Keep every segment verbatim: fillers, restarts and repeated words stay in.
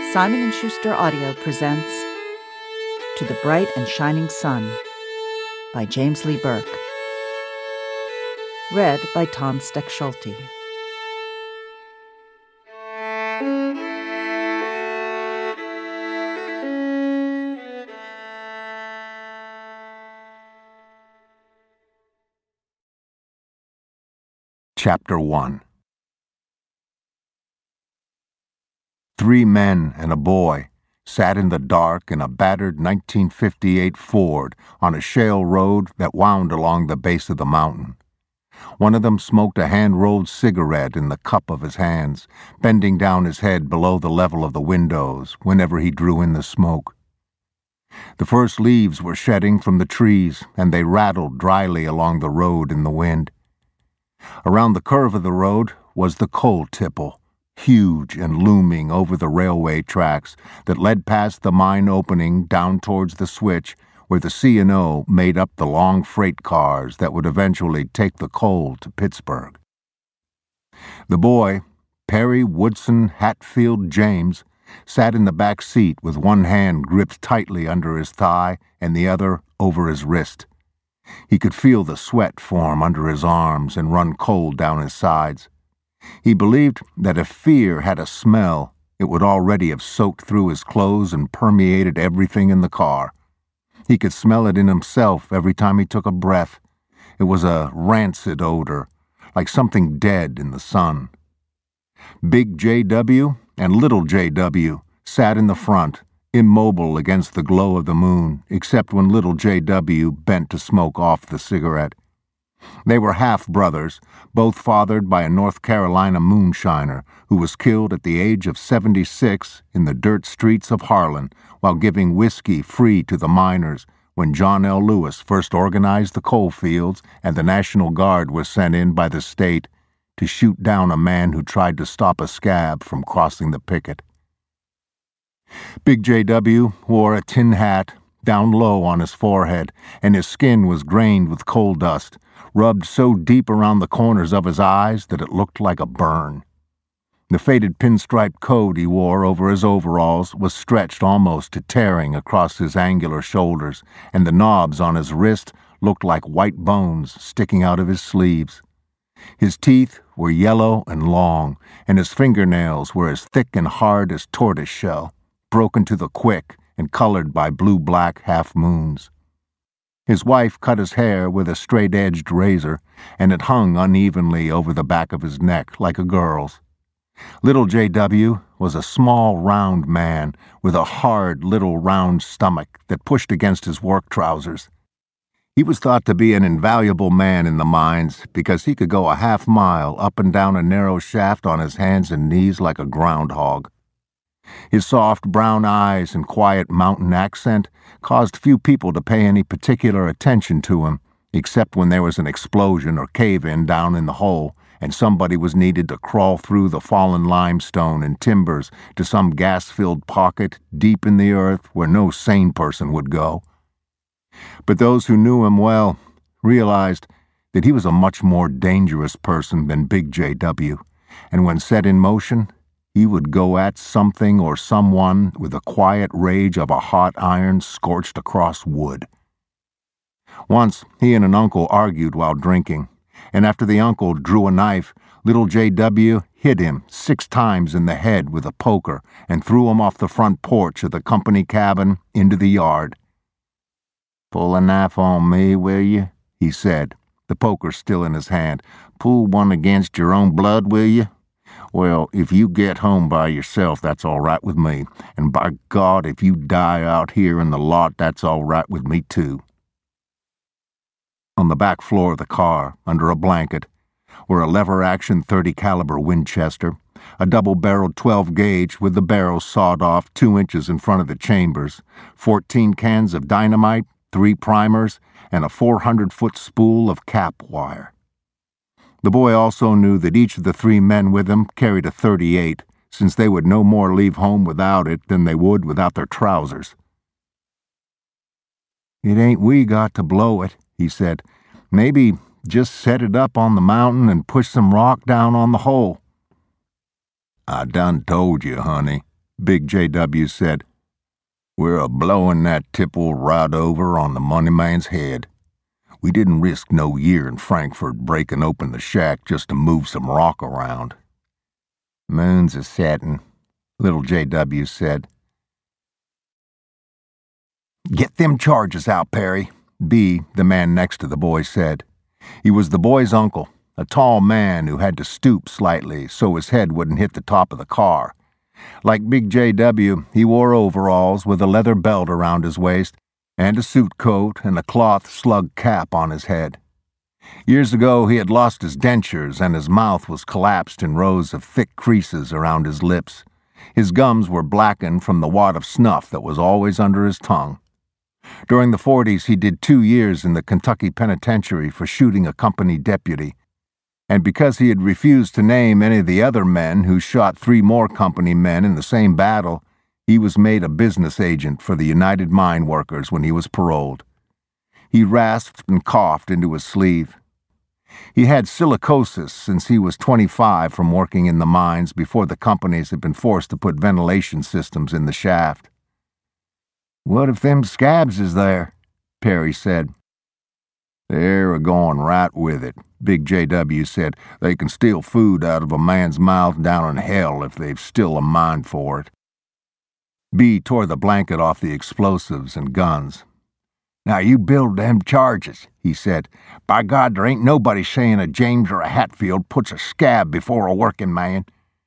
Simon and Schuster Audio presents To the Bright and Shining Sun by James Lee Burke. Read by Tom Stechschulte. Chapter one. Three men and a boy sat in the dark in a battered nineteen fifty-eight Ford on a shale road that wound along the base of the mountain. One of them smoked a hand-rolled cigarette in the cup of his hands, bending down his head below the level of the windows whenever he drew in the smoke. The first leaves were shedding from the trees, and they rattled dryly along the road in the wind. Around the curve of the road was the coal tipple, huge and looming over the railway tracks that led past the mine opening down towards the switch where the C and O made up the long freight cars that would eventually take the coal to Pittsburgh. The boy, Perry Woodson Hatfield James, sat in the back seat with one hand gripped tightly under his thigh and the other over his wrist. He could feel the sweat form under his arms and run cold down his sides. He believed that if fear had a smell, it would already have soaked through his clothes and permeated everything in the car. He could smell it in himself every time he took a breath. It was a rancid odor, like something dead in the sun. Big J W and Little J W sat in the front, immobile against the glow of the moon, except when Little J W bent to smoke off the cigarette. They were half-brothers, both fathered by a North Carolina moonshiner who was killed at the age of seventy-six in the dirt streets of Harlan while giving whiskey free to the miners when John L. Lewis first organized the coal fields and the National Guard was sent in by the state to shoot down a man who tried to stop a scab from crossing the picket. Big J W wore a tin hat down low on his forehead, and his skin was grained with coal dust, rubbed so deep around the corners of his eyes that it looked like a burn. The faded pinstripe coat he wore over his overalls was stretched almost to tearing across his angular shoulders, and the knobs on his wrist looked like white bones sticking out of his sleeves. His teeth were yellow and long, and his fingernails were as thick and hard as tortoiseshell, broken to the quick and colored by blue-black half-moons. His wife cut his hair with a straight-edged razor, and it hung unevenly over the back of his neck like a girl's. Little J W was a small, round man with a hard, little, round stomach that pushed against his work trousers. He was thought to be an invaluable man in the mines because he could go a half mile up and down a narrow shaft on his hands and knees like a groundhog. His soft brown eyes and quiet mountain accent caused few people to pay any particular attention to him, except when there was an explosion or cave-in down in the hole, and somebody was needed to crawl through the fallen limestone and timbers to some gas-filled pocket deep in the earth where no sane person would go. But those who knew him well realized that he was a much more dangerous person than Big J W, and when set in motion, he would go at something or someone with the quiet rage of a hot iron scorched across wood. Once, he and an uncle argued while drinking, and after the uncle drew a knife, Little J W hit him six times in the head with a poker and threw him off the front porch of the company cabin into the yard. "Pull a knife on me, will you?" he said, the poker still in his hand. "Pull one against your own blood, will you? Well, if you get home by yourself, that's all right with me. And by God, if you die out here in the lot, that's all right with me, too." On the back floor of the car, under a blanket, were a lever-action thirty caliber Winchester, a double-barreled twelve gauge with the barrel sawed off two inches in front of the chambers, fourteen cans of dynamite, three primers, and a four hundred foot spool of cap wire. The boy also knew that each of the three men with him carried a thirty-eight, since they would no more leave home without it than they would without their trousers. "It ain't we got to blow it," he said. "Maybe just set it up on the mountain and push some rock down on the hole." "I done told you, honey," Big J W said. "We're a-blowin' that tipple right over on the money man's head. We didn't risk no year in Frankfurt breaking open the shack just to move some rock around." "Moon's a settin'," little J W said. "Get them charges out, Perry," B, the man next to the boy, said. He was the boy's uncle, a tall man who had to stoop slightly so his head wouldn't hit the top of the car. Like Big J W, he wore overalls with a leather belt around his waist and a suit coat and a cloth slug cap on his head. Years ago, he had lost his dentures and his mouth was collapsed in rows of thick creases around his lips. His gums were blackened from the wad of snuff that was always under his tongue. During the forties, he did two years in the Kentucky Penitentiary for shooting a company deputy. And because he had refused to name any of the other men who shot three more company men in the same battle, he was made a business agent for the United Mine Workers when he was paroled. He rasped and coughed into his sleeve. He had silicosis since he was twenty-five from working in the mines before the companies had been forced to put ventilation systems in the shaft. "What if them scabs is there?" Perry said. "They're a-going right with it," Big J W said. "They can steal food out of a man's mouth down in hell if they've still a mind for it." B tore the blanket off the explosives and guns. "Now you build them charges," he said. "By God, there ain't nobody saying a James or a Hatfield puts a scab before a working man."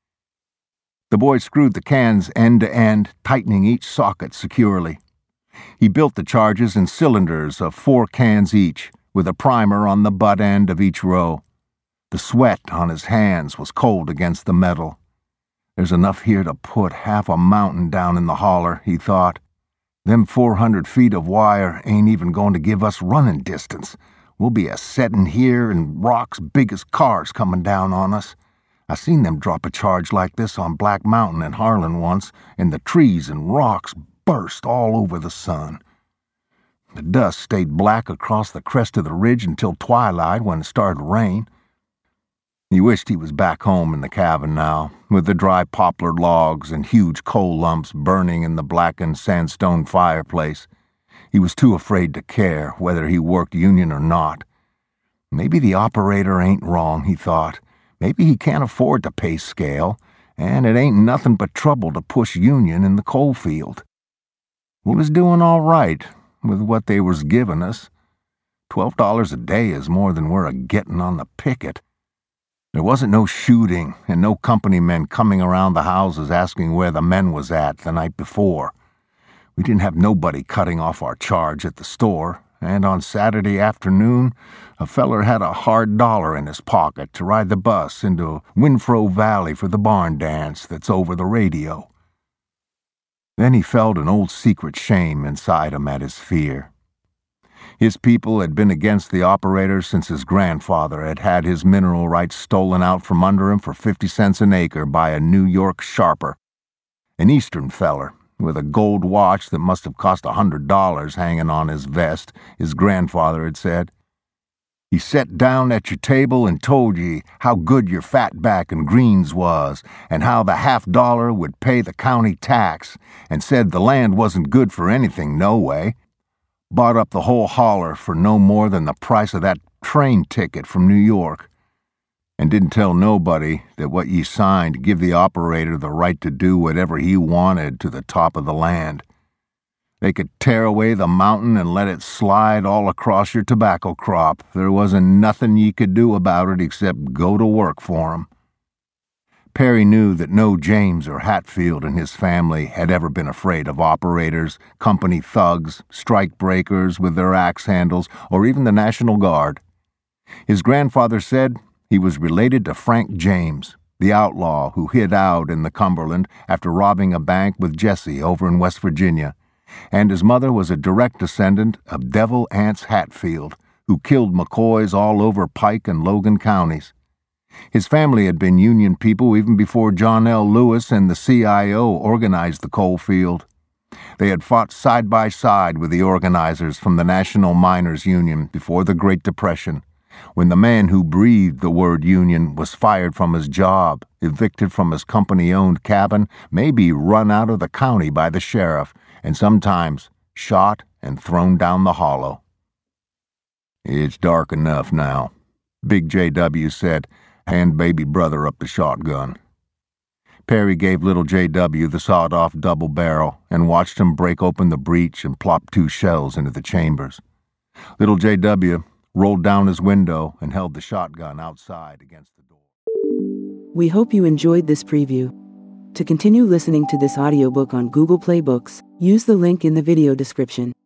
The boy screwed the cans end to end, tightening each socket securely. He built the charges in cylinders of four cans each, with a primer on the butt end of each row. The sweat on his hands was cold against the metal. "There's enough here to put half a mountain down in the holler," he thought. "Them four hundred feet of wire ain't even going to give us running distance. We'll be a-settin' here and rocks big as cars coming down on us. I seen them drop a charge like this on Black Mountain in Harlan once, and the trees and rocks burst all over the sun. The dust stayed black across the crest of the ridge until twilight when it started to rain." He wished he was back home in the cabin now, with the dry poplar logs and huge coal lumps burning in the blackened sandstone fireplace. He was too afraid to care whether he worked union or not. Maybe the operator ain't wrong, he thought. Maybe he can't afford to pay scale, and it ain't nothing but trouble to push union in the coal field. We was doing all right with what they was giving us. Twelve dollars a day is more than we're a-getting on the picket. There wasn't no shooting and no company men coming around the houses asking where the men was at the night before. We didn't have nobody cutting off our charge at the store, and on Saturday afternoon, a feller had a hard dollar in his pocket to ride the bus into Winfro Valley for the barn dance that's over the radio. Then he felt an old secret shame inside him at his fear. His people had been against the operator since his grandfather had had his mineral rights stolen out from under him for fifty cents an acre by a New York sharper, an Eastern feller with a gold watch that must have cost a hundred dollars hanging on his vest, his grandfather had said. He set down at your table and told ye how good your fatback and greens was, and how the half dollar would pay the county tax, and said the land wasn't good for anything no way. Bought up the whole holler for no more than the price of that train ticket from New York, and didn't tell nobody that what ye signed give the operator the right to do whatever he wanted to the top of the land. They could tear away the mountain and let it slide all across your tobacco crop. There wasn't nothing ye could do about it except go to work for 'em. Perry knew that no James or Hatfield and his family had ever been afraid of operators, company thugs, strike breakers with their axe handles, or even the National Guard. His grandfather said he was related to Frank James, the outlaw who hid out in the Cumberland after robbing a bank with Jesse over in West Virginia, and his mother was a direct descendant of Devil Anse Hatfield, who killed McCoys all over Pike and Logan counties. His family had been Union people even before John L. Lewis and the C I O organized the coal field. They had fought side by side with the organizers from the National Miners Union before the Great Depression, When the man who breathed the word union was fired from his job, evicted from his company-owned cabin, maybe run out of the county by the sheriff, and sometimes shot and thrown down the hollow. "It's dark enough now," Big J W said. "Hand baby brother up the shotgun." Perry gave little J W the sawed-off double barrel and watched him break open the breech and plop two shells into the chambers. Little J W rolled down his window and held the shotgun outside against the door. We hope you enjoyed this preview. To continue listening to this audiobook on Google Play Books, use the link in the video description.